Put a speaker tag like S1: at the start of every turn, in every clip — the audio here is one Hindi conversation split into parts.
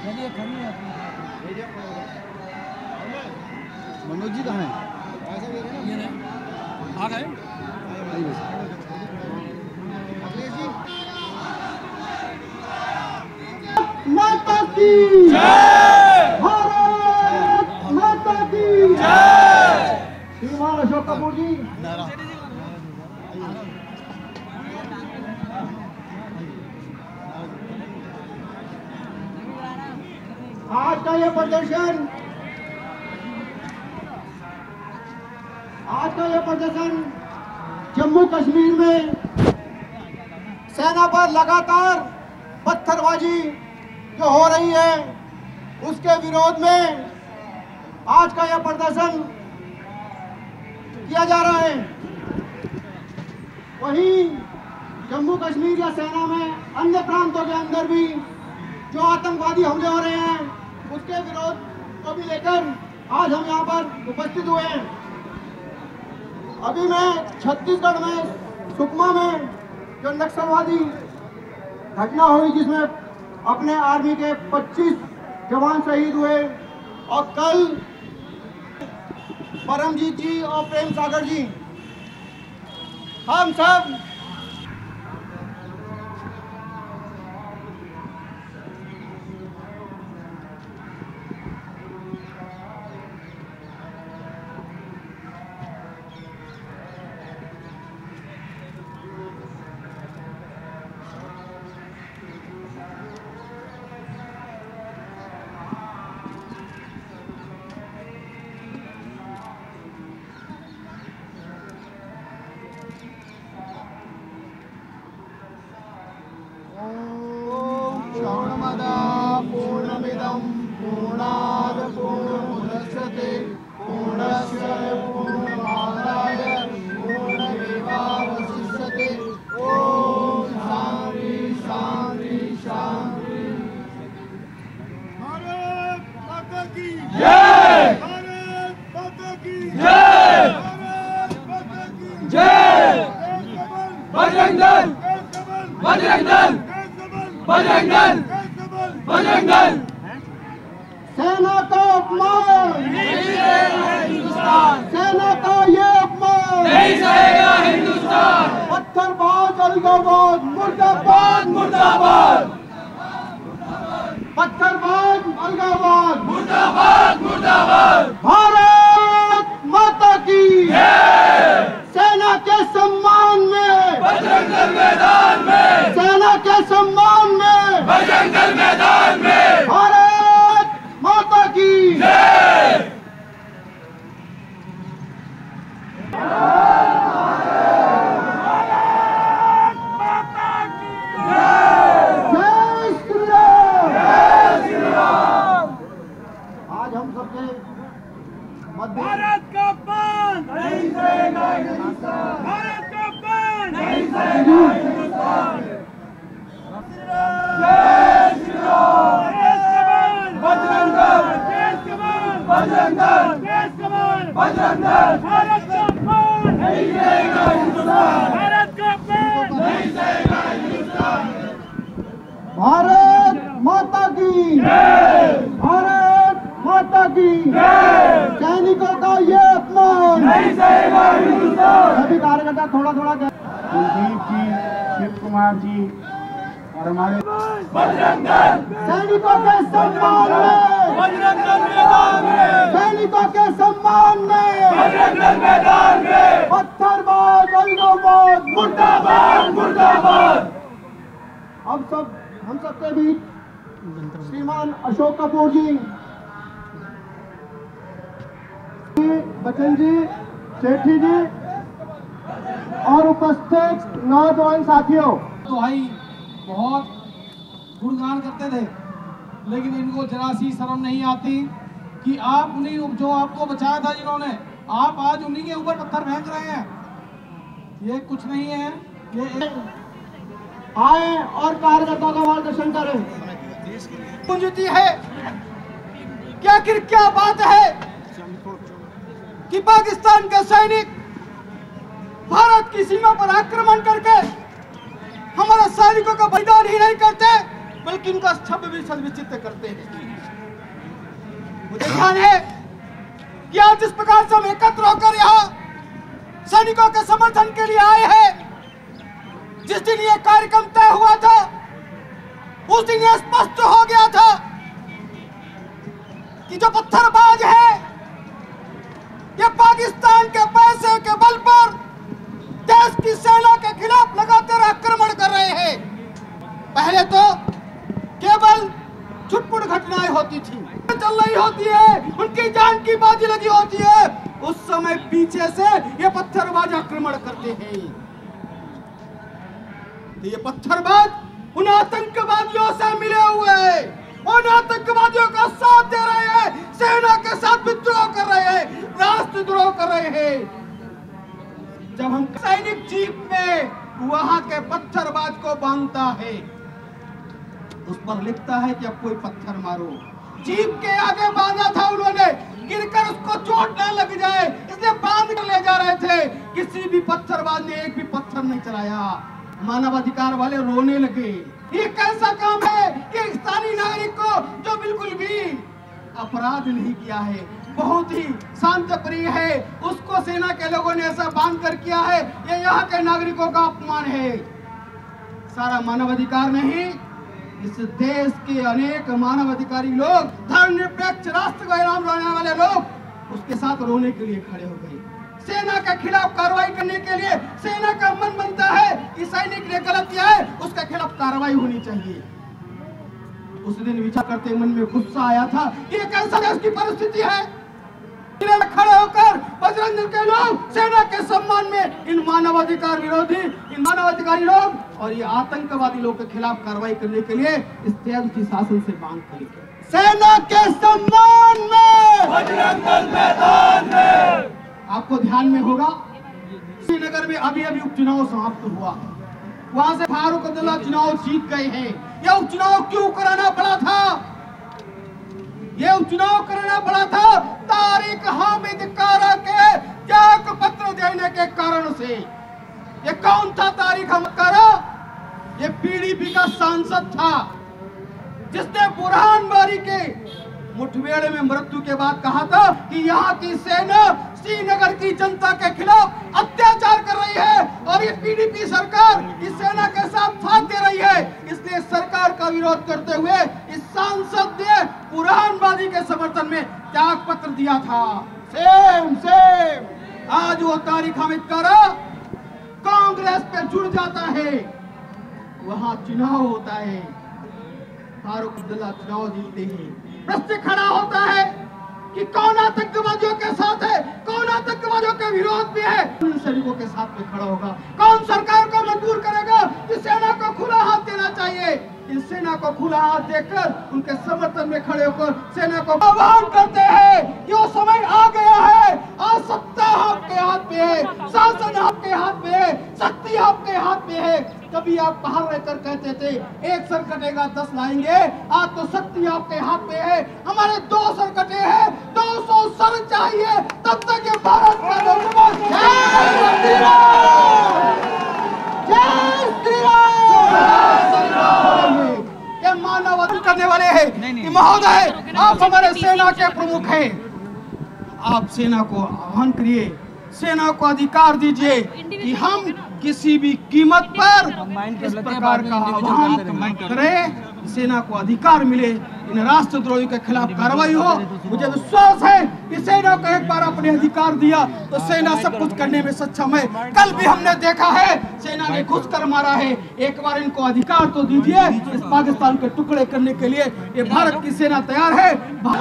S1: मनोज जी कहाँ हैं?
S2: आ गए।
S3: माता की जय, भारत माता की जय। श्रीमान अशोक कपूर जी। आज का ये प्रदर्शन जम्मू कश्मीर में सेना पर लगातार पत्थरबाजी जो हो रही है उसके विरोध में आज का यह प्रदर्शन किया जा रहा है। वहीं जम्मू कश्मीर या सेना में अन्य प्रांतों के अंदर भी जो आतंकवादी हमले हो रहे हैं उसके विरोध को भी लेकर आज हम यहाँ पर उपस्थित हुए हैं। अभी मैं छत्तीसगढ़ में सुकमा में जो नक्सलवादी घटना हुई जिसमें अपने आर्मी के 25 जवान शहीद हुए और कल परमजीत जी और प्रेम सागर जी हम सब पूर्णमिदं पूर्णात् पूर्णमुदच्यते पूर्णस्य पूर्णमादाय पूर्णमेवावशिष्यते। ओम शांति शांति शांति। भारत माता की जय, भारत माता की जय, भारत माता की जय। बजरंग दल, बजरंग दल, बजरंग दल, बजरंग दल। सेना का अपमान नहीं सहेगा हिंदुस्तान, सेना का ये अपमान नहीं सहेगा हिंदुस्तान। पत्थरबाज अलगाववाद मुर्दाबाद, मुर्दाबाद। पत्थरबाज अलगाववाद मुर्दाबाद, मुर्दाबाद। भारत माता की जय। सेना के सम्मान में बजरंग दल मैदान में, सेना के सम्मान में बजरंग दल मैदान में। भारत माता की जय। भारत माता की जय। जय श्री राम, जय श्री राम। आज हम सबके भारत का अपमान नहीं सहेगा हिंदुस्तान, भारत का अपमान नहीं सहेगा हिंदुस्तान। जय श्री राम। बजरंग दल, बजरंग दल, बजरंग दल। भारत का अपमान नहीं सहेगा हिंदुस्तान, भारत का अपमान नहीं सहेगा हिंदुस्तान। भारत माता की जय, भारत माता की जय। सैनिकों का ये अपमान नहीं सहेगा हिंदुस्तान। सभी कार्यकर्ता थोड़ा थोड़ा कुलदीप जी, शिव कुमार जी और हमारे बजरंग दल। सैनिकों के सम्मान में बजरंग दल मैदान में, सैनिकों के सम्मान में बजरंग दल मैदान में। पत्थरबाज अलगाववाद मुर्दाबाद, मुर्दाबाद। हम सबके बीच श्रीमान अशोक कपूर जी, बच्चन जी, सेठी जी और उपस्थित नौजवान साथियों।
S2: तो भाई बहुत गुणगान करते थे, लेकिन इनको जरा सी शर्म नहीं आती कि आप उन्हीं जो आपको बचाया था जिन्होंने, आप आज उन्हीं के ऊपर पत्थर फेंक रहे हैं। ये कुछ नहीं है, ये
S3: आए और कार्यकर्ताओं का मार्गदर्शन करें।
S4: पूंजती है कि आखिर क्या बात है कि पाकिस्तान के सैनिक भारत की सीमा पर आक्रमण करके हमारे सैनिकों का बलिदान ही नहीं करते, बल्कि उनका छब भी संविचित करते हैं। मुझे ध्यान है कि आज जिस प्रकार से हम एकत्र होकर यहाँ सैनिकों के समर्थन के लिए आए हैं, जिस दिन ये कार्यक्रम तय हुआ था उस दिन ये स्पष्ट हो गया था कि जो पत्थरबाज है ये पाकिस्तान के पैसे के बल पर देश की सेना के खिलाफ लगातार आक्रमण कर रहे हैं। पहले तो केवल छुटपुट घटनाएं होती थी, चल रही होती है, उनकी जान की बाजी लगी होती है, उस समय पीछे से ये पत्थरबाज आक्रमण करते हैं। तो ये पत्थरबाज उन आतंकवादियों से मिले हुए हैं, उन आतंकवादियों का साथ दे रहे हैं, सेना के साथ विद्रोह कर रहे हैं, राष्ट्रद्रोह कर रहे हैं। जब हम सैनिक जीप में वहां के पत्थरबाज को बांधता है, उस पर लिखता है कि अब कोई पत्थर मारो। जीप के आगे बांधा था उन्होंने, गिरकर उसको चोट न लग जाए इसलिए बांध कर ले जा रहे थे। किसी भी पत्थरबाज ने एक भी पत्थर नहीं चलाया। मानवाधिकार वाले रोने लगे। ये कैसा काम है कि स्थानीय नागरिक को जो बिल्कुल भी अपराध नहीं किया है, बहुत ही शांत प्रिय है, उसको सेना के लोगों ने ऐसा बांध कर किया है, ये यहाँ के नागरिकों का अपमान है। सारा मानवाधिकार नहीं, इस देश के अनेक मानवाधिकारी लोग, धर्मनिरपेक्ष राष्ट्र को इनाम लाने वाले लोग उसके साथ रोने के लिए खड़े हो गए। सेना के खिलाफ कार्रवाई करने के लिए सेना का मन बनता है कि सैनिक ने गलत किया है, उसके खिलाफ कार्रवाई होनी चाहिए। उस दिन विचार करते मन में गुस्सा आया था कि ये कैसा देश की परिस्थिति है। खड़े होकर बजरंग दल के लोग सेना के सम्मान में इन मानवाधिकार विरोधी, इन मानवाधिकारी लोग और ये आतंकवादी लोग के खिलाफ कार्रवाई करने के लिए इस तेज की शासन से मांग करी। सेना के सम्मान में बजरंग दल मैदान में। आपको ध्यान में होगा श्रीनगर में अभी अभी उपचुनाव समाप्त हुआ, वहां से फारूक अब्दुल्ला चुनाव जीत गए हैं। यह उपचुनाव क्यों कराना पड़ा था? यह उपचुनाव कराना पड़ा था तारिक हामिद कारा के त्याग पत्र देने के कारण से। ये कौन था तारिक हामिद कारा? ये पीडीपी का सांसद था जिसने बुरहान वारी के मुठभेड़ में मृत्यु के बाद कहा था कि यहाँ की सेना श्रीनगर की जनता के खिलाफ अत्याचार कर रही है और ये पीडीपी सरकार इस सेना के साथ दे रही है। इसलिए सरकार का विरोध करते हुए इस सांसद ने बुरहानवादी के समर्थन में त्याग पत्र दिया था। सेम आज वो तारिक हामिद कारा कांग्रेस पे जुड़ जाता है, वहां चुनाव होता है, फारूक अब्दुल्ला चुनाव जीतते हैं। प्रश्न खड़ा होता है कि कौन आतंकवादियों के साथ है, कौन आतंकवादियों के विरोध में है, उन सैनिकों के साथ में खड़ा होगा। कौन सरकार को मजबूर करेगा कि सेना को खुला हाथ देना चाहिए। इस सेना को खुला हाथ देकर उनके समर्थन में खड़े होकर सेना को आह्वान करते हैं कि वो समय आ गया है, आज सत्ता आपके हाथ में है, शासन आपके हाथ में है, शक्ति आपके हाथ में है। कभी आप बाहर रहकर कहते थे एक सर कटेगा 10 लाएंगे, आज तो शक्ति आपके हाथ में है। हमारे 2 सर कटे हैं, 200 सर चाहिए, तब तक ये भारत का ये मानवता करने वाले हैं। महोदय आप हमारे सेना के प्रमुख हैं, आप सेना को आह्वान करिए, सेना को अधिकार दीजिए कि हम किसी भी कीमत पर इस प्रकार का आह्वान करें, सेना को अधिकार मिले, इन राष्ट्रद्रोही के खिलाफ कार्रवाई हो। मुझे विश्वास है कि सेना को एक बार अपने अधिकार दिया तो सेना सब कुछ करने में सक्षम है। कल भी हमने देखा है सेना ने घुस कर मारा है, एक बार इनको अधिकार तो दीजिए। इस पाकिस्तान के टुकड़े करने के लिए ये भारत की सेना तैयार है।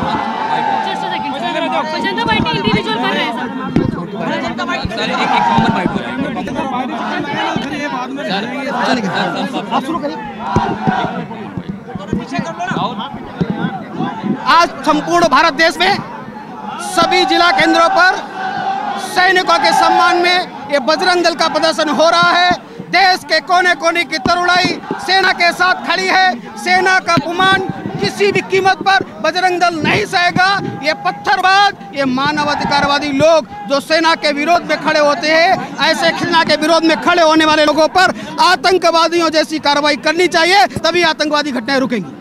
S4: आज संपूर्ण भारत देश में सभी जिला केंद्रों पर सैनिकों के सम्मान में ये बजरंग दल का प्रदर्शन हो रहा है। देश के कोने कोने की तरुणाई सेना के साथ खड़ी है। सेना का अपमान किसी भी कीमत पर बजरंग दल नहीं सहेगा। ये पत्थरबाज, ये मानवाधिकारवादी लोग जो सेना के विरोध में खड़े होते हैं, ऐसे सेना के विरोध में खड़े होने वाले लोगों पर आतंकवादियों जैसी कार्रवाई करनी चाहिए, तभी आतंकवादी घटनाएं रुकेंगी।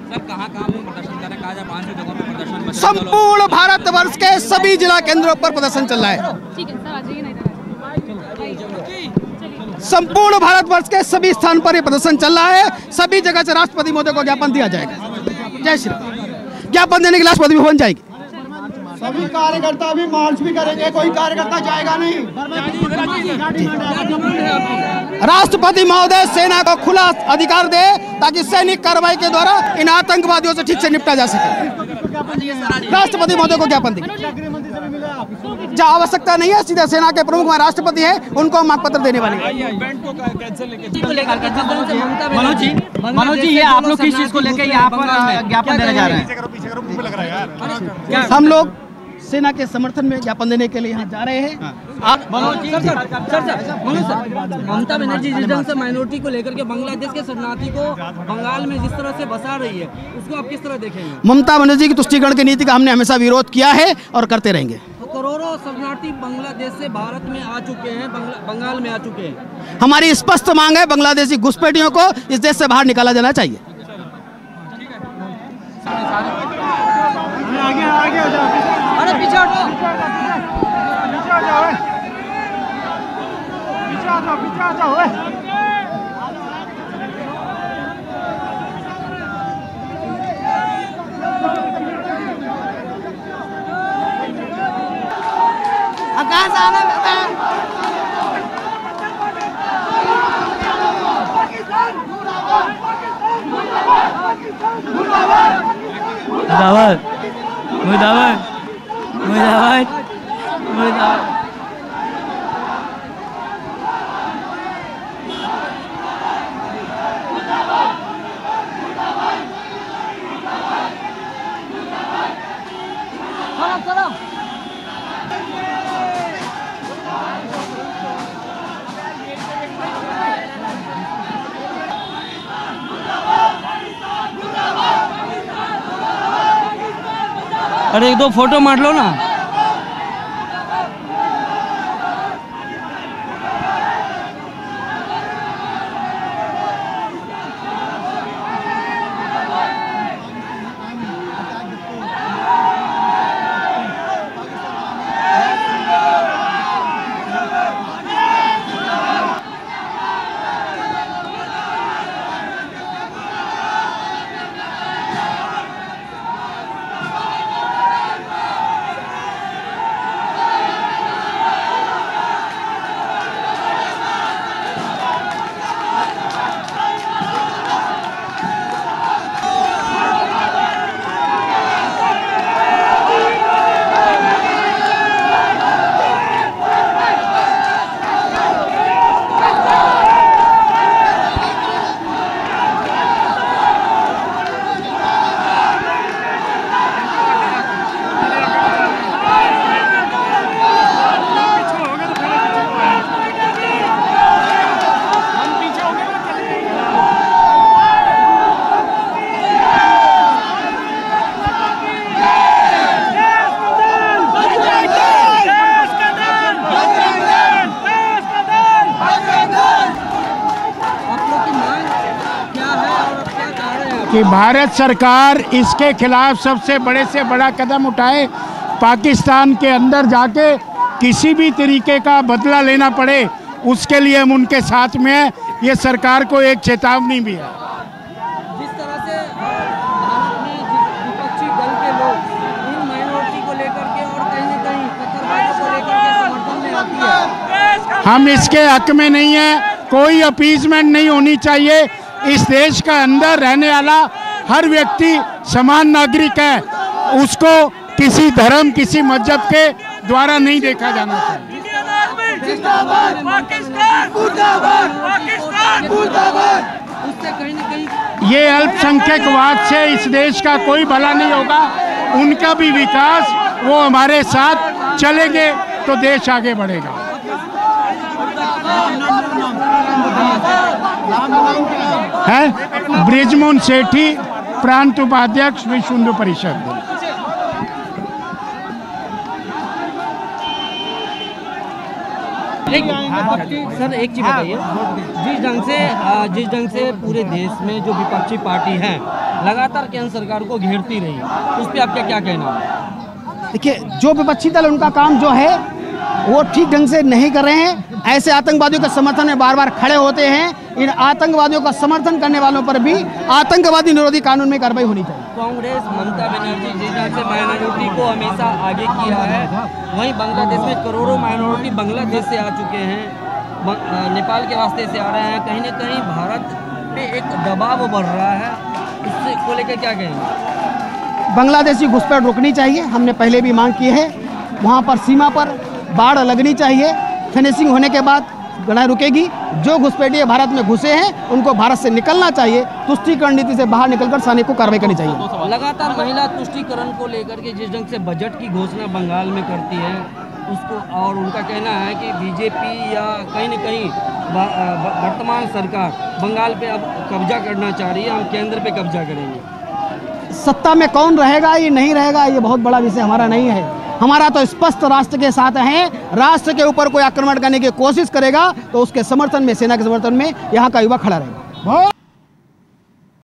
S4: संपूर्ण भारतवर्ष के सभी जिला केंद्रों पर प्रदर्शन चल रहा है। संपूर्ण भारतवर्ष के सभी स्थान पर ये प्रदर्शन चल रहा है। सभी जगह से राष्ट्रपति महोदय को ज्ञापन दिया जाएगा। जय श्री राम। ज्ञापन देने के लिए राष्ट्रपति भवन जाएगी।
S3: सभी कार्यकर्ता भी मार्च भी करेंगे, कोई कार्यकर्ता जाएगा नहीं।
S4: राष्ट्रपति महोदय सेना को खुला अधिकार दे ताकि सैनिक कार्रवाई के द्वारा इन आतंकवादियों से ठीक से निपटा जा सके। राष्ट्रपति महोदय को ज्ञापन देंगे। जहाँ आवश्यकता नहीं है, सीधे सेना के प्रमुख वहाँ राष्ट्रपति है, उनको मांग पत्र देने वाले।
S1: मनोज जी, ये आप लोग किस चीज को लेकर यहाँ पर ज्ञापन देने जा रहे हैं?
S4: हम लोग सेना के समर्थन में ज्ञापन देने के लिए यहाँ जा रहे हैं। आप
S5: ममता बनर्जी जिस ढंग से माइनॉरिटी को लेकर के बांग्लादेश के शरणार्थी को बंगाल में जिस तरह से बसा रही है, उसको आप किस तरह देखेंगे?
S4: ममता बनर्जी की तुष्टीकरण की नीति का हमने हमेशा विरोध किया है और करते रहेंगे।
S5: तो करोड़ों शरणार्थी बांग्लादेश से भारत में आ चुके हैं, बंगाल में आ चुके हैं।
S4: हमारी स्पष्ट मांग है, बांग्लादेशी घुसपैठियों को इस देश से बाहर निकाला जाना चाहिए।
S5: अरे पीछे हटो।
S1: मुर्दाबाद, मुर्दाबाद, मुर्दाबाद, मुर्दाबाद।
S5: अरे एक दो फोटो मार लो ना।
S6: कि भारत सरकार इसके खिलाफ सबसे बड़े से बड़ा कदम उठाए, पाकिस्तान के अंदर जाके किसी भी तरीके का बदला लेना पड़े, उसके लिए हम उनके साथ में हैं। ये सरकार को एक चेतावनी भी है।
S5: जिस तरह से भारत में विपक्षी दल के लोग इन माइनॉरिटी को लेकर के और कहीं न कहीं पत्थरबाजों को लेकर के समर्थन में आती है,
S6: हम इसके हक में नहीं है। कोई अपीजमेंट नहीं होनी चाहिए। इस देश का अंदर रहने वाला हर व्यक्ति समान नागरिक है, उसको किसी धर्म किसी मजहब के द्वारा नहीं देखा जाना चाहिए। ये अल्पसंख्यकवाद से इस देश का कोई भला नहीं होगा। उनका भी विकास, वो हमारे साथ चलेंगे तो देश आगे बढ़ेगा। है ब्रिजमोहन सेठी, प्रांत उपाध्यक्ष विश्व हिंदू परिषद।
S5: सर एक चीज बताइए, जिस ढंग से पूरे देश में जो विपक्षी पार्टी है लगातार केंद्र सरकार को घेरती रही, उस पर आपका क्या कहना है?
S7: देखिए, जो विपक्षी दल उनका काम जो है वो ठीक ढंग से नहीं कर रहे हैं। ऐसे आतंकवादियों के समर्थन में बार बार खड़े होते हैं। इन आतंकवादियों का समर्थन करने वालों पर भी आतंकवादी निरोधी कानून में कार्रवाई होनी चाहिए।
S5: कांग्रेस ममता बनर्जी जिस ढंग से माइनॉरिटी को हमेशा आगे किया है, वहीं बांग्लादेश में करोड़ों माइनॉरिटी बांग्लादेश से आ चुके हैं, नेपाल के रास्ते से आ रहे हैं। कहीं ना कहीं भारत पे एक दबाव बढ़ रहा है, उससे को लेकर क्या कहेंगे?
S7: बांग्लादेशी घुसपैठ रोकनी चाहिए। हमने पहले भी मांग की है। वहाँ पर सीमा पर बाड़ लगनी चाहिए। फिनिशिंग होने के बाद लड़ाई रुकेगी। जो घुसपैठिए भारत में घुसे हैं उनको भारत से निकलना चाहिए। तुष्टीकरण नीति से बाहर निकलकर सैनिक को कार्रवाई करनी चाहिए।
S5: लगातार महिला तुष्टीकरण को लेकर के जिस ढंग से बजट की घोषणा बंगाल में करती है उसको, और उनका कहना है कि बीजेपी या कहीं न कहीं वर्तमान सरकार बंगाल पे अब कब्जा करना चाह रही है, हम केंद्र पे कब्जा करेंगे।
S7: सत्ता में कौन रहेगा ये नहीं रहेगा, ये बहुत बड़ा विषय हमारा नहीं है। हमारा तो स्पष्ट राष्ट्र के साथ है। राष्ट्र के ऊपर कोई आक्रमण करने की कोशिश करेगा तो उसके समर्थन में, सेना के समर्थन में यहाँ का युवा खड़ा रहेगा।